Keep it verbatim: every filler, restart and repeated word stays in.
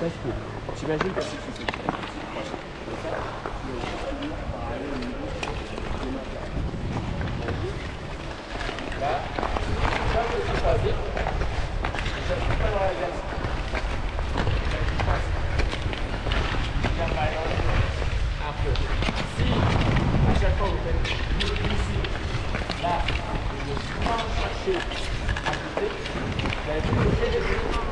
J'imagine que si tu fais là, ça peut se passer. Ça ne pas dans la glace. Un peu. Si, à chaque fois vous faites ici, là, vous allez chercher à côté, vous allez bloquer les